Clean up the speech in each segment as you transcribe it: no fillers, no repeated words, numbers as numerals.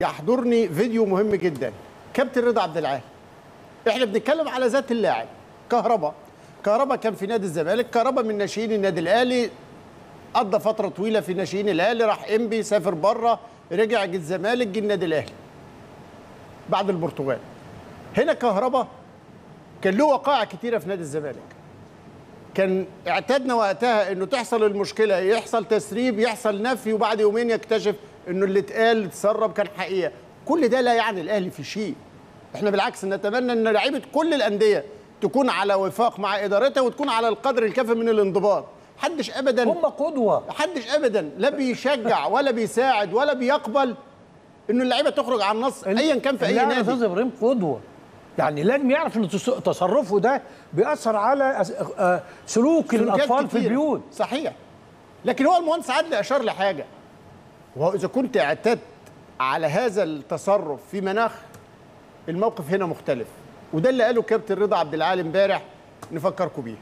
يحضرني فيديو مهم جدا. كابتن رضا عبد العال، احنا بنتكلم على ذات اللاعب كهربا كان في نادي الزمالك، كهربا من ناشئين النادي الاهلي، قضى فتره طويله في ناشئين الاهلي، راح انبي، سافر بره، رجع جه الزمالك، جه النادي الاهلي بعد البرتغال. هنا كهربا كان له وقائع كتيره في نادي الزمالك، كان اعتدنا وقتها انه تحصل المشكله، يحصل تسريب، يحصل نفي، وبعد يومين يكتشف انه اللي اتقال اتسرب كان حقيقه. كل ده لا يعني الاهلي في شيء. احنا بالعكس نتمنى ان لعيبه كل الانديه تكون على وفاق مع ادارتها وتكون على القدر الكافي من الانضباط. محدش ابدا، هم قدوه، محدش ابدا لا بيشجع ولا بيساعد ولا بيقبل انه اللعيبه تخرج عن النص ايا كان في اي نادي. استاذ ابراهيم قدوه، يعني لازم يعرف ان تصرفه ده بيأثر على سلوك الاطفال في البيوت. صحيح. لكن هو المهندس عادل اشار لحاجه، وهو اذا كنت اعتدت على هذا التصرف في مناخ، الموقف هنا مختلف، وده اللي قاله كابتن رضا عبد العال امبارح نفكركم بيه.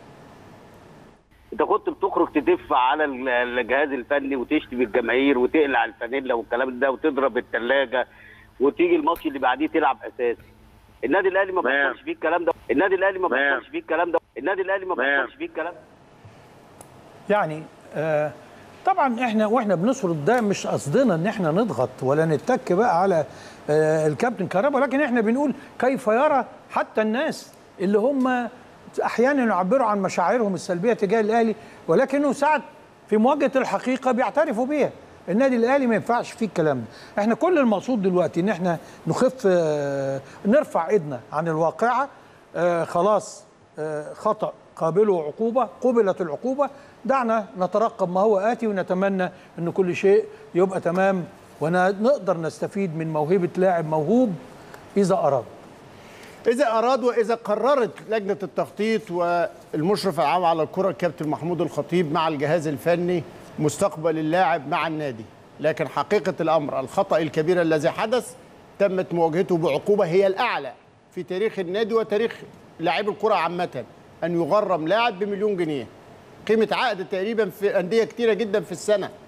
انت كنت بتخرج تدف على الجهاز الفني وتشتم الجماهير وتقلع الفانيلا والكلام ده وتضرب الثلاجه، وتيجي الماتش اللي بعديه تلعب اساسي. النادي الاهلي ما بيحصلش فيه الكلام ده، النادي الاهلي ما بيحصلش فيه الكلام ده، النادي الاهلي ما بيحصلش فيه الكلام ده. يعني طبعا احنا بنسرد ده مش قصدنا ان احنا نضغط ولا نتك بقى على الكابتن كهربا، لكن احنا بنقول كيف يرى حتى الناس اللي هم احيانا يعبروا عن مشاعرهم السلبيه تجاه الاهلي، ولكنه ساعات في مواجهه الحقيقه بيعترفوا بيها. النادي الاهلي ما ينفعش فيه الكلام ده. احنا كل المقصود دلوقتي ان احنا نخف، نرفع ايدنا عن الواقعه. خلاص، خطأ قابله عقوبه، قبلت العقوبه، دعنا نترقب ما هو آتي ونتمنى ان كل شيء يبقى تمام ونقدر نستفيد من موهبه لاعب موهوب اذا اراد. إذا أراد وإذا قررت لجنة التخطيط والمشرف العام على الكرة الكابتن محمود الخطيب مع الجهاز الفني مستقبل اللاعب مع النادي. لكن حقيقة الأمر الخطأ الكبير الذي حدث تمت مواجهته بعقوبة هي الأعلى في تاريخ النادي وتاريخ لاعبي الكرة عامة، أن يغرم لاعب ب1 مليون جنيه، قيمة عقد تقريبا في أندية كتيرة جدا في السنة.